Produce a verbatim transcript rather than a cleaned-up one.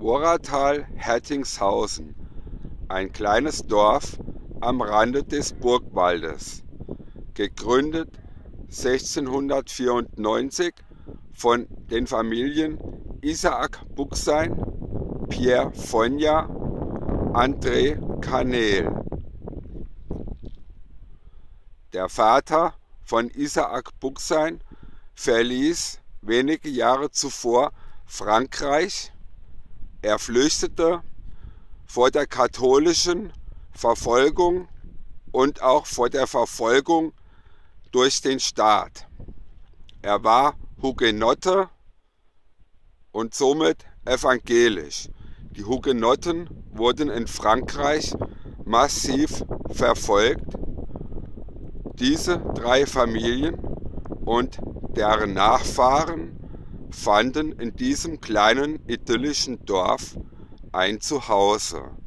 Vorratal-Hertingshausen, ein kleines Dorf am Rande des Burgwaldes, gegründet sechzehnhundertvierundneunzig von den Familien Isaac Buchsein, Pierre Fogna, André Carnel. Der Vater von Isaac Buchsein verließ wenige Jahre zuvor Frankreich. Er flüchtete vor der katholischen Verfolgung und auch vor der Verfolgung durch den Staat. Er war Hugenotte und somit evangelisch. Die Hugenotten wurden in Frankreich massiv verfolgt. Diese drei Familien und deren Nachfahren fanden in diesem kleinen idyllischen Dorf ein Zuhause.